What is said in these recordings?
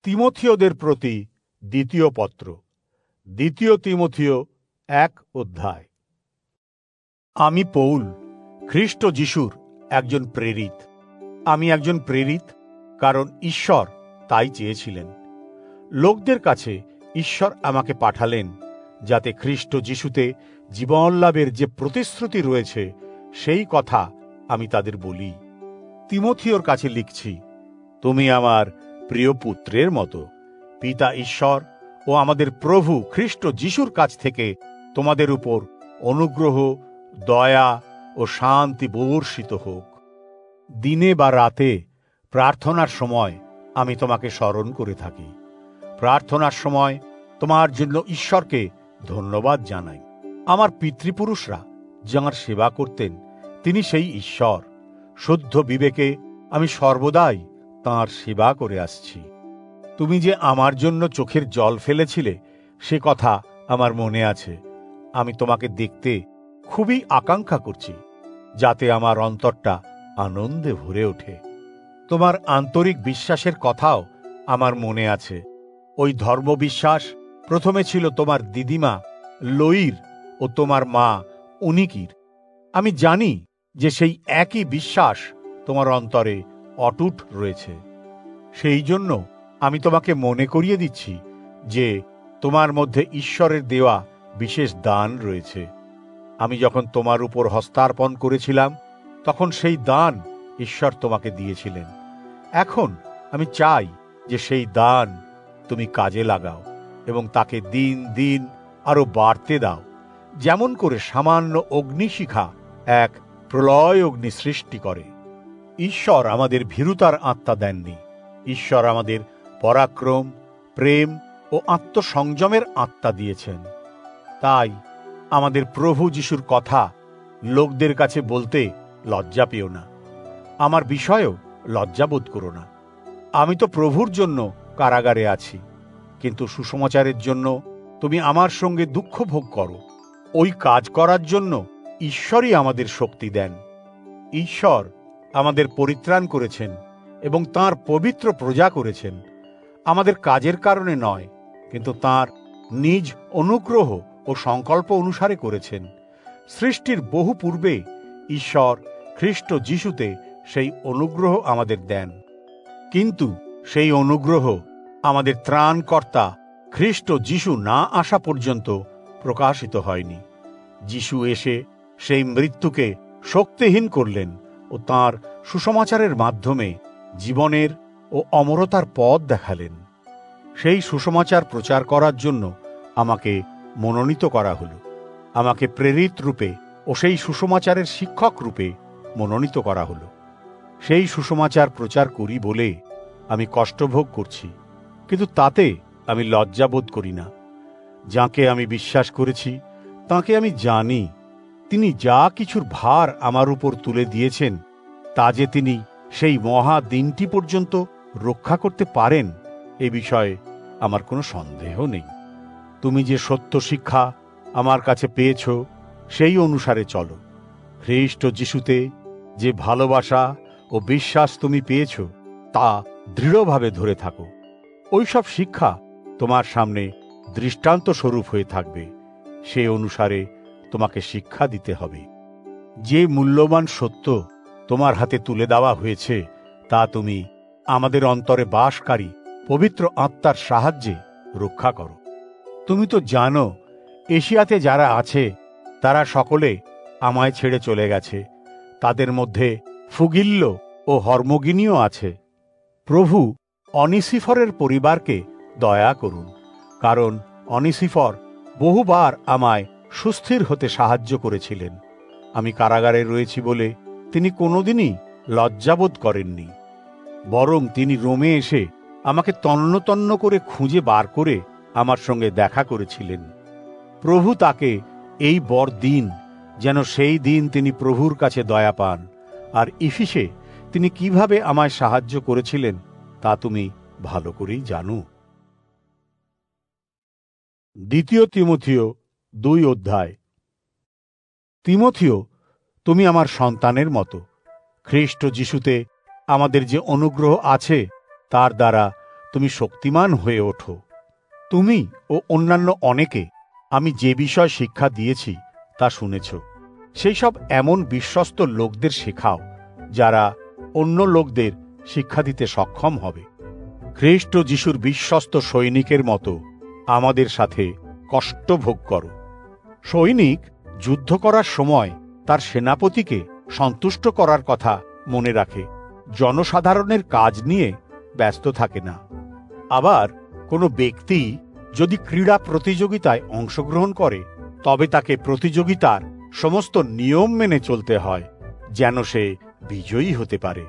তিমথিয়দের প্রতি দ্বিতীয় পত্র, দ্বিতীয় তিমথিয় 1 অধ্যায়। আমি পৌল, খ্রিস্ট যিশুর একজন প্রেরিত। আমি একজন প্রেরিত, কারণ ঈশ্বর তাই চেয়েছিলেন। লোকদের কাছে ঈশ্বর আমাকে পাঠালেন, যাতে খ্রিস্ট যিশুতে জীবন লাভের যে প্রতিশ্রুতি রয়েছে সেই কথা আমি তাদের বলি। তিমথিয়র কাছে লিখছি, তুমি আমার প্রিয় পুত্রের মতো। পিতা ঈশ্বর ও আমাদের প্রভু খ্রিস্ট যিশুর কাছ থেকে তোমাদের উপর অনুগ্রহ, দয়া ও শান্তি বর্ষিত হোক। দিনে বা রাতে প্রার্থনার সময় আমি তোমাকে স্মরণ করে থাকি। প্রার্থনার সময় তোমার জন্য ঈশ্বরকে ধন্যবাদ জানাই। আমার পিতৃপুরুষরা যাঁর সেবা করতেন তিনি সেই ঈশ্বর। শুদ্ধ বিবেকে আমি সর্বদাই তাঁর সেবা করে আসছি। তুমি যে আমার জন্য চোখের জল ফেলেছিলে সে কথা আমার মনে আছে। আমি তোমাকে দেখতে খুবই আকাঙ্ক্ষা করছি, যাতে আমার অন্তরটা আনন্দে ভরে ওঠে। তোমার আন্তরিক বিশ্বাসের কথাও আমার মনে আছে। ওই ধর্মবিশ্বাস প্রথমে ছিল তোমার দিদিমা লোইর ও তোমার মা উনিকির। আমি জানি যে সেই একই বিশ্বাস তোমার অন্তরে অটুট রয়েছে। সেই জন্য আমি তোমাকে মনে করিয়ে দিচ্ছি যে তোমার মধ্যে ঈশ্বরের দেওয়া বিশেষ দান রয়েছে। আমি যখন তোমার উপর হস্তার্পণ করেছিলাম তখন সেই দান ঈশ্বর তোমাকে দিয়েছিলেন। এখন আমি চাই যে সেই দান তুমি কাজে লাগাও এবং তাকে দিন দিন আরো বাড়তে দাও, যেমন করে সামান্য অগ্নিশিখা এক প্রলয় অগ্নি সৃষ্টি করে। ঈশ্বর আমাদের ভীরুতার আত্মা দেননি, ঈশ্বর আমাদের পরাক্রম, প্রেম ও আত্মসংযমের আত্মা দিয়েছেন। তাই আমাদের প্রভু যিশুর কথা লোকদের কাছে বলতে লজ্জা পেও না। আমার বিষয়েও লজ্জাবোধ করো না। আমি তো প্রভুর জন্য কারাগারে আছি, কিন্তু সুসমাচারের জন্য তুমি আমার সঙ্গে দুঃখ ভোগ করো। ওই কাজ করার জন্য ঈশ্বরই আমাদের শক্তি দেন। ঈশ্বর আমাদের পরিত্রাণ করেছেন এবং তাঁর পবিত্র প্রজা করেছেন, আমাদের কাজের কারণে নয়, কিন্তু তাঁর নিজ অনুগ্রহ ও সংকল্প অনুসারে করেছেন। সৃষ্টির বহু পূর্বে ঈশ্বর খ্রিস্ট যিশুতে সেই অনুগ্রহ আমাদের দেন, কিন্তু সেই অনুগ্রহ আমাদের ত্রাণকর্তা খ্রিস্ট যিশু না আসা পর্যন্ত প্রকাশিত হয়নি। যিশু এসে সেই মৃত্যুকে শক্তিহীন করলেন ও তাঁর সুসমাচারের মাধ্যমে জীবনের ও অমরতার পথ দেখালেন। সেই সুসমাচার প্রচার করার জন্য আমাকে মনোনীত করা হলো। আমাকে প্রেরিত রূপে ও সেই সুসমাচারের শিক্ষক রূপে মনোনীত করা হলো। সেই সুসমাচার প্রচার করি বলে আমি কষ্টভোগ করছি, কিন্তু তাতে আমি লজ্জাবোধ করি না। যাকে আমি বিশ্বাস করেছি তাকে আমি জানি। তিনি যা কিছুর ভার আমার উপর তুলে দিয়েছেন তা যে তিনি সেই মহা দিনটি পর্যন্ত রক্ষা করতে পারেন এ বিষয়ে আমার কোনো সন্দেহ নেই। তুমি যে সত্য শিক্ষা আমার কাছে পেয়েছ সেই অনুসারে চলো। খ্রিস্ট যিশুতে যে ভালোবাসা ও বিশ্বাস তুমি পেয়েছ তা দৃঢ়ভাবে ধরে থাকো। ওইসব শিক্ষা তোমার সামনে দৃষ্টান্ত স্বরূপ হয়ে থাকবে। সে অনুসারে তোমাকে শিক্ষা দিতে হবে। যে মূল্যবান সত্য তোমার হাতে তুলে দেওয়া হয়েছে তা তুমি আমাদের অন্তরে বাসকারী পবিত্র আত্মার সাহায্যে রক্ষা করো। তুমি তো জানো, এশিয়াতে যারা আছে তারা সকলে আমায় ছেড়ে চলে গেছে। তাদের মধ্যে ফুগিল্য ও হর্মোগিনীও আছে। প্রভু অনিসিফরের পরিবারকে দয়া করুন, কারণ অনিসিফর বহুবার আমায় সুস্থির হতে সাহায্য করেছিলেন। আমি কারাগারে রয়েছি বলে তিনি কোনোদিনই লজ্জাবোধ করেননি, বরং তিনি রোমে এসে আমাকে তন্ন তন্ন করে খুঁজে বার করে আমার সঙ্গে দেখা করেছিলেন। প্রভু তাকে এই বর দিন যেন সেই দিন তিনি প্রভুর কাছে দয়া পান। আর ইফিসে তিনি কিভাবে আমায় সাহায্য করেছিলেন তা তুমি ভালো করেই জানো। দ্বিতীয় তিমথিয় 2 অধ্যায়। তিমথিয়, তুমি আমার সন্তানের মতো। খ্রিস্ট যিশুতে আমাদের যে অনুগ্রহ আছে তার দ্বারা তুমি শক্তিমান হয়ে ওঠো। তুমি ও অন্যান্য অনেকে আমি যে বিষয় শিক্ষা দিয়েছি তা শুনেছ। সেই সব এমন বিশ্বস্ত লোকদের শেখাও যারা অন্য লোকদের শিক্ষা দিতে সক্ষম হবে। খ্রিস্ট যিশুর বিশ্বস্ত সৈনিকের মতো আমাদের সাথে কষ্ট ভোগ করো। সৈনিক যুদ্ধ করার সময় তার সেনাপতিকে সন্তুষ্ট করার কথা মনে রাখে, জনসাধারণের কাজ নিয়ে ব্যস্ত থাকে না। আবার কোনো ব্যক্তি যদি ক্রীড়া প্রতিযোগিতায় অংশগ্রহণ করে তবে তাকে প্রতিযোগিতার সমস্ত নিয়ম মেনে চলতে হয় যেন সে বিজয়ী হতে পারে।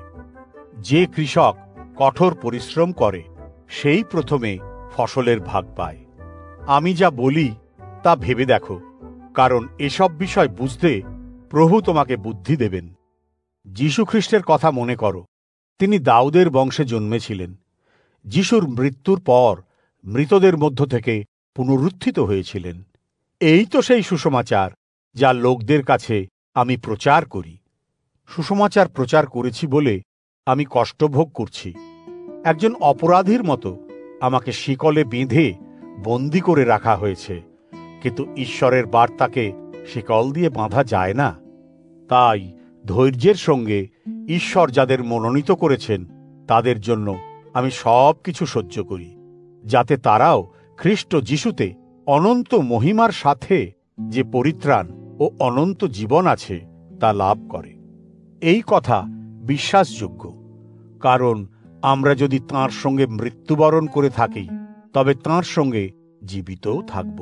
যে কৃষক কঠোর পরিশ্রম করে সেই প্রথমে ফসলের ভাগ পায়। আমি যা বলি তা ভেবে দেখো, কারণ এসব বিষয় বুঝতে প্রভু তোমাকে বুদ্ধি দেবেন। যীশুখ্রিস্টের কথা মনে করো। তিনি দাউদের বংশে জন্মেছিলেন। যিশুর মৃত্যুর পর মৃতদের মধ্য থেকে পুনরুত্থিত হয়েছিলেন। এই তো সেই সুসমাচার যা লোকদের কাছে আমি প্রচার করি। সুসমাচার প্রচার করেছি বলে আমি কষ্ট ভোগ করছি। একজন অপরাধীর মতো আমাকে শিকলে বেঁধে বন্দি করে রাখা হয়েছে, কিন্তু ঈশ্বরের বার্তাকে শিকল দিয়ে বাঁধা যায় না। তাই ধৈর্যের সঙ্গে ঈশ্বর যাদের মনোনীত করেছেন তাদের জন্য আমি সব কিছু সহ্য করি, যাতে তারাও খ্রিস্ট যিশুতে অনন্ত মহিমার সাথে যে পরিত্রাণ ও অনন্ত জীবন আছে তা লাভ করে। এই কথা বিশ্বাসযোগ্য, কারণ আমরা যদি তাঁর সঙ্গে মৃত্যুবরণ করে থাকি তবে তাঁর সঙ্গে জীবিতও থাকব।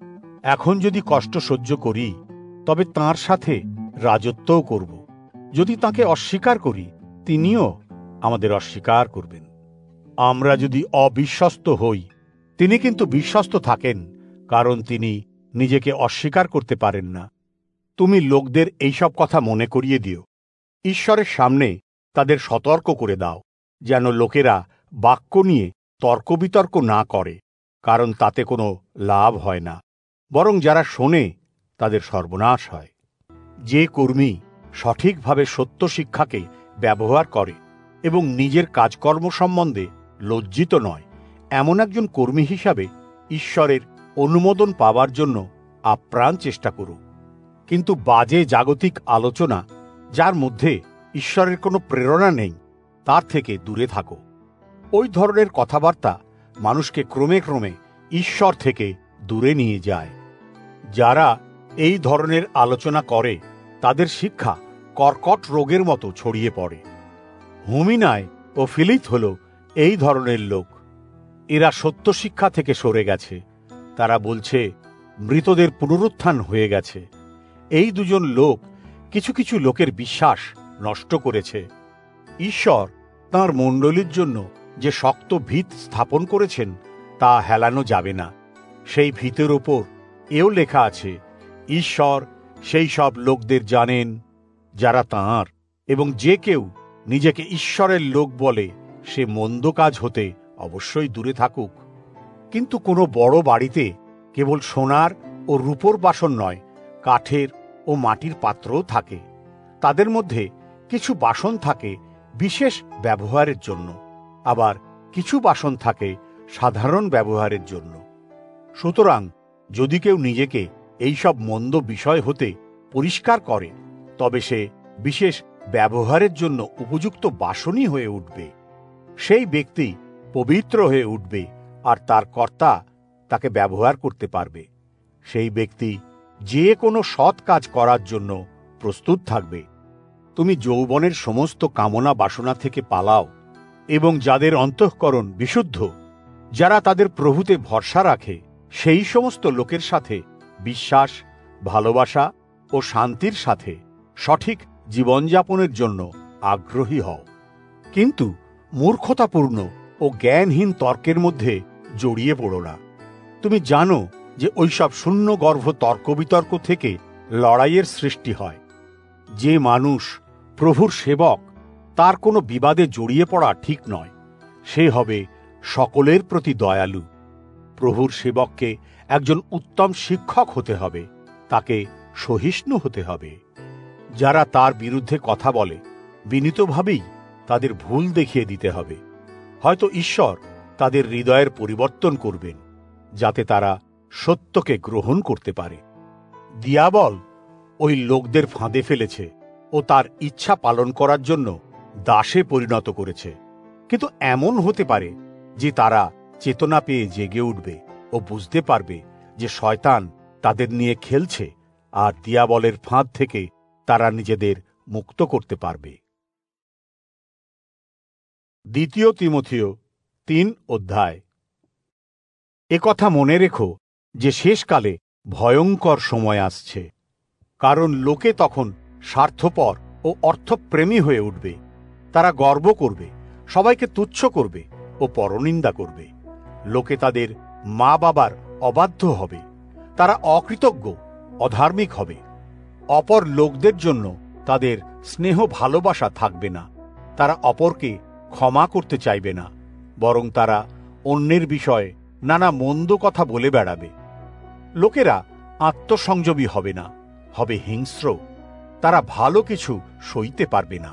এখন যদি কষ্ট সহ্য করি তবে তাঁর সাথে রাজত্বও করব। যদি তাঁকে অস্বীকার করি তিনিও আমাদের অস্বীকার করবেন। আমরা যদি অবিশ্বস্ত হই তিনি কিন্তু বিশ্বস্ত থাকেন, কারণ তিনি নিজেকে অস্বীকার করতে পারেন না। তুমি লোকদের এইসব কথা মনে করিয়ে দিও। ঈশ্বরের সামনে তাদের সতর্ক করে দাও যেন লোকেরা বাক্য নিয়ে তর্ক বিতর্ক না করে, কারণ তাতে কোনো লাভ হয় না, বরং যারা শোনে তাদের সর্বনাশ হয়। যে কর্মী সঠিকভাবে সত্য শিক্ষাকে ব্যবহার করে এবং নিজের কাজকর্ম সম্বন্ধে লজ্জিত নয়, এমন একজন কর্মী হিসাবে ঈশ্বরের অনুমোদন পাওয়ার জন্য আপ্রাণ চেষ্টা করো। কিন্তু বাজে জাগতিক আলোচনা, যার মধ্যে ঈশ্বরের কোনো প্রেরণা নেই, তার থেকে দূরে থাকো। ওই ধরনের কথাবার্তা মানুষকে ক্রমে ক্রমে ঈশ্বর থেকে দূরে নিয়ে যায়। যারা এই ধরনের আলোচনা করে তাদের শিক্ষা কর্কট রোগের মতো ছড়িয়ে পড়ে। হুমিনায় ও ফিলিত হল এই ধরনের লোক। এরা সত্য শিক্ষা থেকে সরে গেছে। তারা বলছে মৃতদের পুনরুত্থান হয়ে গেছে। এই দুজন লোক কিছু কিছু লোকের বিশ্বাস নষ্ট করেছে। ঈশ্বর তাঁর মণ্ডলীর জন্য যে শক্ত ভিত স্থাপন করেছেন তা হেলানো যাবে না। সেই ভিতের ওপর এও লেখা আছে, ঈশ্বর সেই সব লোকদের জানেন যারা তাঁর, এবং যে কেউ নিজেকে ঈশ্বরের লোক বলে সে মন্দ কাজ হতে অবশ্যই দূরে থাকুক। কিন্তু কোনো বড় বাড়িতে কেবল সোনার ও রূপোর বাসন নয়, কাঠের ও মাটির পাত্রও থাকে। তাদের মধ্যে কিছু বাসন থাকে বিশেষ ব্যবহারের জন্য, আবার কিছু বাসন থাকে সাধারণ ব্যবহারের জন্য। সুতরাং যদি কেউ নিজেকে এইসব মন্দ বিষয় হতে পরিষ্কার করে তবে সে বিশেষ ব্যবহারের জন্য উপযুক্ত বাসনই হয়ে উঠবে। সেই ব্যক্তি পবিত্র হয়ে উঠবে আর তার কর্তা তাকে ব্যবহার করতে পারবে। সেই ব্যক্তি যে কোনো সৎ কাজ করার জন্য প্রস্তুত থাকবে। তুমি যৌবনের সমস্ত কামনা বাসনা থেকে পালাও এবং যাদের অন্তঃকরণ বিশুদ্ধ, যারা তাদের প্রভুতে ভরসা রাখে, সেই সমস্ত লোকের সাথে বিশ্বাস, ভালোবাসা ও শান্তির সাথে সঠিক জীবনযাপনের জন্য আগ্রহী হও। কিন্তু মূর্খতাপূর্ণ ও জ্ঞানহীন তর্কের মধ্যে জড়িয়ে পড়ো না। তুমি জানো যে ওইসব শূন্যগর্ভ তর্ক বিতর্ক থেকে লড়াইয়ের সৃষ্টি হয়। যে মানুষ প্রভুর সেবক তার কোনো বিবাদে জড়িয়ে পড়া ঠিক নয়। সে হবে সকলের প্রতি দয়ালু। প্রভুর সেবককে একজন উত্তম শিক্ষক হতে হবে, তাকে সহিষ্ণু হতে হবে। যারা তার বিরুদ্ধে কথা বলে বিনীতভাবেই তাদের ভুল দেখিয়ে দিতে হবে। হয়তো ঈশ্বর তাদের হৃদয়ের পরিবর্তন করবেন, যাতে তারা সত্যকে গ্রহণ করতে পারে। দিয়াবল ওই লোকদের ফাঁদে ফেলেছে ও তার ইচ্ছা পালন করার জন্য দাসে পরিণত করেছে। কিন্তু এমন হতে পারে যে তারা চেতনা পেয়ে জেগে উঠবে ও বুঝতে পারবে যে শয়তান তাদের নিয়ে খেলছে, আর দিয়াবলের ফাঁদ থেকে তারা নিজেদের মুক্ত করতে পারবে। 2 তিমথিও 3 অধ্যায়। একথা মনে রেখো যে শেষকালে ভয়ঙ্কর সময় আসছে, কারণ লোকে তখন স্বার্থপর ও অর্থপ্রেমী হয়ে উঠবে। তারা গর্ব করবে, সবাইকে তুচ্ছ করবে ও পরনিন্দা করবে। লোকে তাদের মা বাবার অবাধ্য হবে, তারা অকৃতজ্ঞ, অধার্মিক হবে। অপর লোকদের জন্য তাদের স্নেহ ভালোবাসা থাকবে না। তারা অপরকে ক্ষমা করতে চাইবে না, বরং তারা অন্যের বিষয়ে নানা মন্দ কথা বলে বেড়াবে। লোকেরা আত্মসংযমী হবে না, হবে হিংস্র। তারা ভালো কিছু সইতে পারবে না।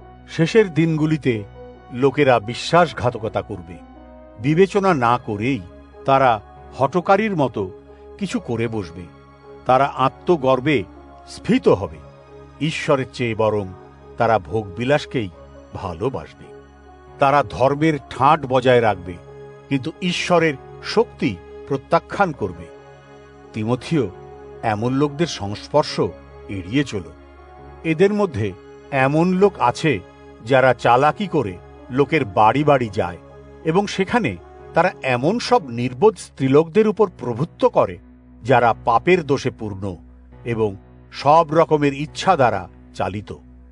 শেষের দিনগুলিতে লোকেরা বিশ্বাসঘাতকতা করবে। বিবেচনা না করেই তারা হঠকারীর মতো কিছু করে বসবে। তারা আত্মগর্বে স্ফীত হবে। ঈশ্বরের চেয়ে বরং তারা ভোগবিলাসকেই ভালোবাসবে। তারা ধর্মের ঠাঁট বজায় রাখবে, কিন্তু ঈশ্বরের শক্তি প্রত্যাখ্যান করবে। তিমথিও, এমন লোকদের সংস্পর্শ এড়িয়ে চলো। এদের মধ্যে এমন লোক আছে যারা চালাকি করে লোকের বাড়ি বাড়ি যায় এবং সেখানে তারা এমন সব নির্বোধ স্ত্রীলোকদের উপর প্রভুত্ব করে যারা পাপের দোষে পূর্ণ এবং সব রকমের ইচ্ছা দ্বারা চালিত।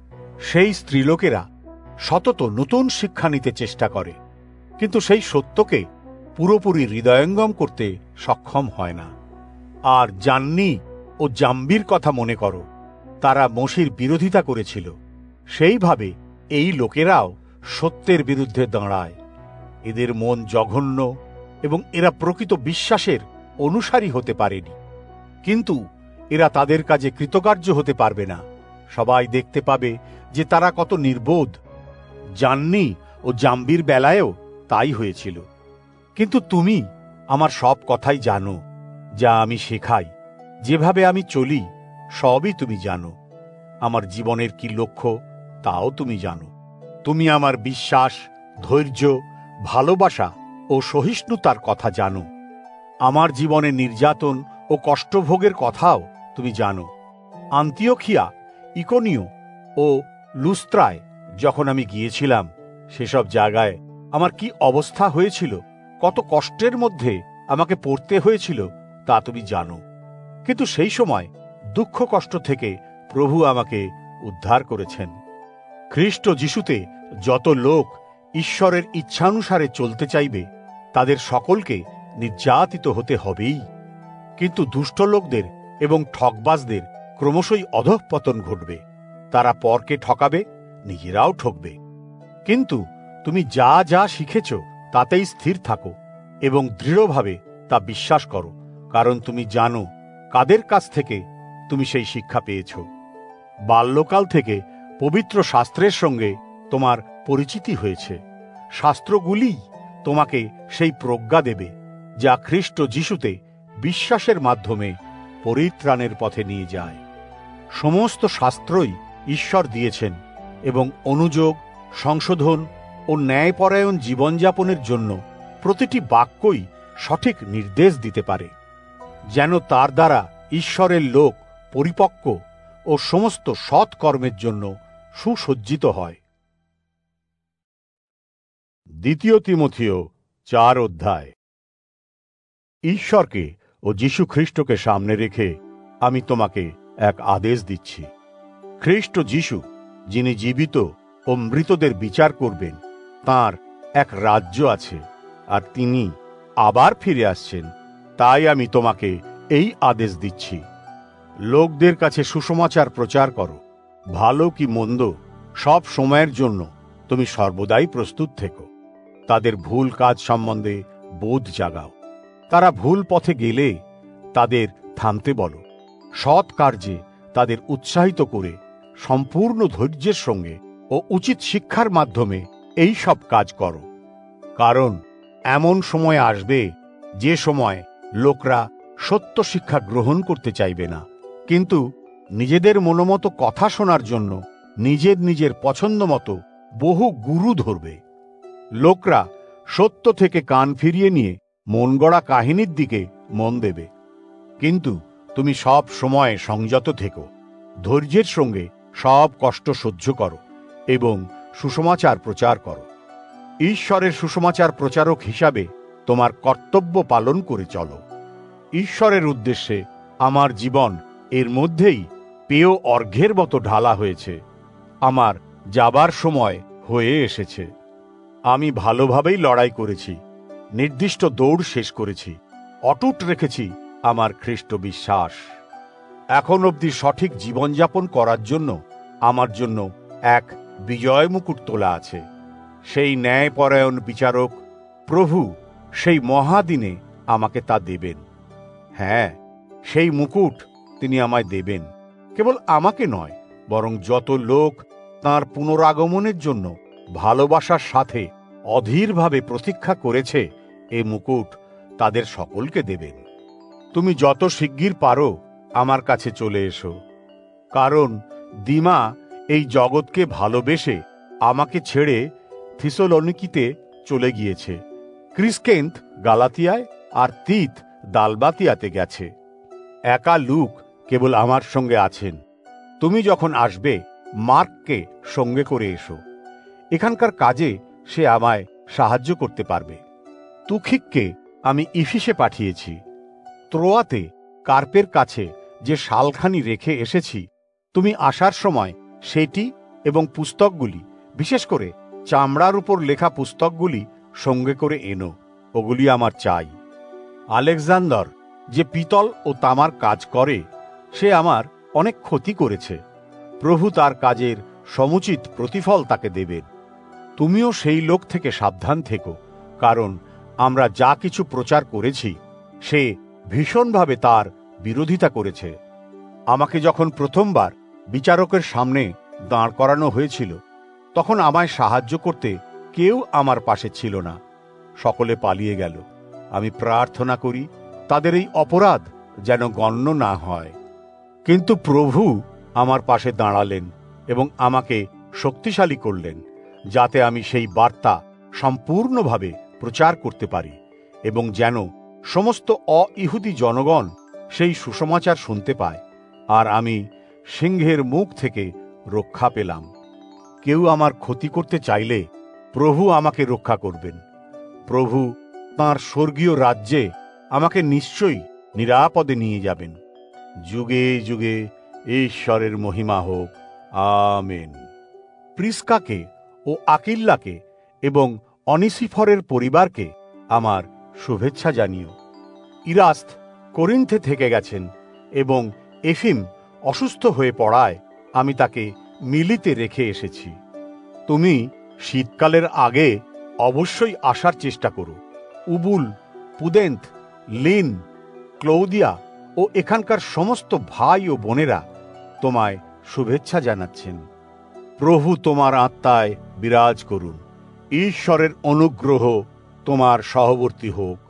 সেই স্ত্রীলোকেরা সতত নতুন শিক্ষা নিতে চেষ্টা করে, কিন্তু সেই সত্যকে পুরোপুরি হৃদয়ঙ্গম করতে সক্ষম হয় না। আর জান্নি ও জাম্বির কথা মনে করো, তারা মোশির বিরোধিতা করেছিল। সেইভাবে এই লোকেরাও সত্যের বিরুদ্ধে দাঁড়ায়। এদের মন জঘন্য এবং এরা প্রকৃত বিশ্বাসের অনুসারী হতে পারেনি, কিন্তু এরা তাদের কাজে কৃতকার্য হতে পারবে না। সবাই দেখতে পাবে যে তারা কত নির্বোধ। জান্নি ও জাম্বির বেলায়ও তাই হয়েছিল। কিন্তু তুমি আমার সব কথাই জানো, যা আমি শেখাই, যেভাবে আমি চলি, সবই তুমি জানো। আমার জীবনের কি লক্ষ্য তাও তুমি জানো। তুমি আমার বিশ্বাস, ধৈর্য, ভালোবাসা ও সহিষ্ণুতার কথা জানো। আমার জীবনে নির্যাতন ও কষ্টভোগের কথাও তুমি জানো। আন্তিওখিয়া, ইকোনিও ও লুস্ত্রায় যখন আমি গিয়েছিলাম, সেসব জায়গায় আমার কি অবস্থা হয়েছিল, কত কষ্টের মধ্যে আমাকে পড়তে হয়েছিল তা তুমি জানো। কিন্তু সেই সময় দুঃখ কষ্ট থেকে প্রভু আমাকে উদ্ধার করেছেন। খ্রিস্ট যিশুতে যত লোক ঈশ্বরের ইচ্ছানুসারে চলতে চাইবে, তাদের সকলকে নির্যাতিত হতে হবেই। কিন্তু দুষ্ট লোকদের এবং ঠকবাজদের ক্রমশই অধঃপতন ঘটবে। তারা পরকে ঠকাবে, নিজেরাও ঠকবে। কিন্তু তুমি যা যা শিখেছ তাতেই স্থির থাকো এবং দৃঢ়ভাবে তা বিশ্বাস করো, কারণ তুমি জানো কাদের কাছ থেকে তুমি সেই শিক্ষা পেয়েছ। বাল্যকাল থেকে পবিত্র শাস্ত্রের সঙ্গে তোমার পরিচিতি হয়েছে। শাস্ত্রগুলিই তোমাকে সেই প্রজ্ঞা দেবে যা খ্রিস্ট যিশুতে বিশ্বাসের মাধ্যমে পরিত্রাণের পথে নিয়ে যায়। সমস্ত শাস্ত্রই ঈশ্বর দিয়েছেন এবং অনুযোগ, সংশোধন ও ন্যায়পরায়ণ জীবনযাপনের জন্য প্রতিটি বাক্যই সঠিক নির্দেশ দিতে পারে, যেন তার দ্বারা ঈশ্বরের লোক পরিপক্ক ও সমস্ত সৎ কর্মের জন্য সুসজ্জিত হয়। 2 তিমথিও 4 অধ্যায়। ঈশ্বরকে ও যীশু খ্রিস্টকে সামনে রেখে আমি তোমাকে এক আদেশ দিচ্ছি। খ্রিস্ট যীশু, যিনি জীবিত ও মৃতদের বিচার করবেন, তাঁর এক রাজ্য আছে, আর তিনি আবার ফিরে আসছেন। তাই আমি তোমাকে এই আদেশ দিচ্ছি, লোকদের কাছে সুসমাচার প্রচার করো। ভালো কি মন্দ, সব সময়ের জন্য তুমি সর্বদাই প্রস্তুত থেকো। তাদের ভুল কাজ সম্বন্ধে বোধ জাগাও। তারা ভুল পথে গেলে তাদের থামতে বলো। সৎ কার্যে তাদের উৎসাহিত করে সম্পূর্ণ ধৈর্যের সঙ্গে ও উচিত শিক্ষার মাধ্যমে এই সব কাজ করো, কারণ এমন সময় আসবে যে সময় লোকরা সত্য শিক্ষা গ্রহণ করতে চাইবে না, কিন্তু নিজেদের মনোমতো কথা শোনার জন্য নিজের নিজের পছন্দ মতো বহু গুরু ধরবে। লোকরা সত্য থেকে কান ফিরিয়ে নিয়ে মন গড়া কাহিনীর দিকে মন দেবে। কিন্তু তুমি সব সময় সংযত থেকো, ধৈর্যের সঙ্গে সব কষ্ট সহ্য করো এবং সুসমাচার প্রচার করো। ঈশ্বরের সুসমাচার প্রচারক হিসাবে তোমার কর্তব্য পালন করে চলো। ঈশ্বরের উদ্দেশ্যে আমার জীবন এর মধ্যেই পেয় অর্ঘ্যের মতো ঢালা হয়েছে। আমার যাবার সময় হয়ে এসেছে। আমি ভালোভাবেই লড়াই করেছি, নির্দিষ্ট দৌড় শেষ করেছি, অটুট রেখেছি আমার খ্রিস্ট বিশ্বাস। এখন অবধি সঠিক জীবনযাপন করার জন্য আমার জন্য এক বিজয় মুকুট তোলা আছে। সেই ন্যায়পরায়ণ বিচারক প্রভু সেই মহাদিনে আমাকে তা দেবেন। হ্যাঁ, সেই মুকুট তিনি আমায় দেবেন। কেবল আমাকে নয়, বরং যত লোক তাঁর পুনরাগমনের জন্য ভালোবাসার সাথে অধীরভাবে প্রতীক্ষা করেছে, এ মুকুট তাদের সকলকে দেবেন। তুমি যত শিগগির পারো আমার কাছে চলে এসো, কারণ দিমা এই জগৎকে ভালোবেসে আমাকে ছেড়ে থিসলনিকিতে চলে গিয়েছে। ক্রিসকেন্থ গালাতিয়ায় আর তিত দালবাতিয়াতে গেছে। একা লুক কেবল আমার সঙ্গে আছেন। তুমি যখন আসবে মার্ককে সঙ্গে করে এসো। এখানকার কাজে সে আমায় সাহায্য করতে পারবে। তুখিককে আমি ইফিসে পাঠিয়েছি। ত্রোয়াতে কার্পের কাছে যে শালখানি রেখে এসেছি, তুমি আসার সময় সেটি এবং পুস্তকগুলি, বিশেষ করে চামড়ার উপর লেখা পুস্তকগুলি সঙ্গে করে এনো। ওগুলি আমার চাই। আলেকজান্ডার যে পিতল ও তামার কাজ করে, সে আমার অনেক ক্ষতি করেছে। প্রভু তার কাজের সমুচিত প্রতিফল তাকে দেবেন। তুমিও সেই লোক থেকে সাবধান থেকো, কারণ আমরা যা কিছু প্রচার করেছি সে ভীষণভাবে তার বিরোধিতা করেছে। আমাকে যখন প্রথমবার বিচারকের সামনে দাঁড় করানো হয়েছিল, তখন আমায় সাহায্য করতে কেউ আমার পাশে ছিল না। সকলে পালিয়ে গেল। আমি প্রার্থনা করি তাদের এই অপরাধ যেন গণ্য না হয়। কিন্তু প্রভু আমার পাশে দাঁড়ালেন এবং আমাকে শক্তিশালী করলেন, যাতে আমি সেই বার্তা সম্পূর্ণভাবে প্রচার করতে পারি এবং যেন সমস্ত অ-ইহুদি জনগণ সেই সুসমাচার শুনতে পায়। আর আমি সিংহের মুখ থেকে রক্ষা পেলাম। কেউ আমার ক্ষতি করতে চাইলে প্রভু আমাকে রক্ষা করবেন। প্রভু তাঁর স্বর্গীয় রাজ্যে আমাকে নিশ্চয়ই নিরাপদে নিয়ে যাবেন। যুগে যুগে ঈশ্বরের মহিমা হোক। আমেন। প্রিস্কাকে ও আকিল্লাকে এবং অনিসিফরের পরিবারকে আমার শুভেচ্ছা জানিও। ইরাস্ত করিন্থে থেকে গেছেন এবং এফিম অসুস্থ হয়ে পড়ায় আমি তাকে মিলিতে রেখে এসেছি। তুমি শীতকালের আগে অবশ্যই আসার চেষ্টা করো। উবুল, পুদেন্থ, লিন, ক্লৌদিয়া ও এখানকার সমস্ত ভাই ও বোনেরা তোমায় শুভেচ্ছা জানাচ্ছেন। প্রভু তোমার আত্মায় বিরাজ করুন। ঈশ্বরের অনুগ্রহ তোমার সহবর্তী হোক।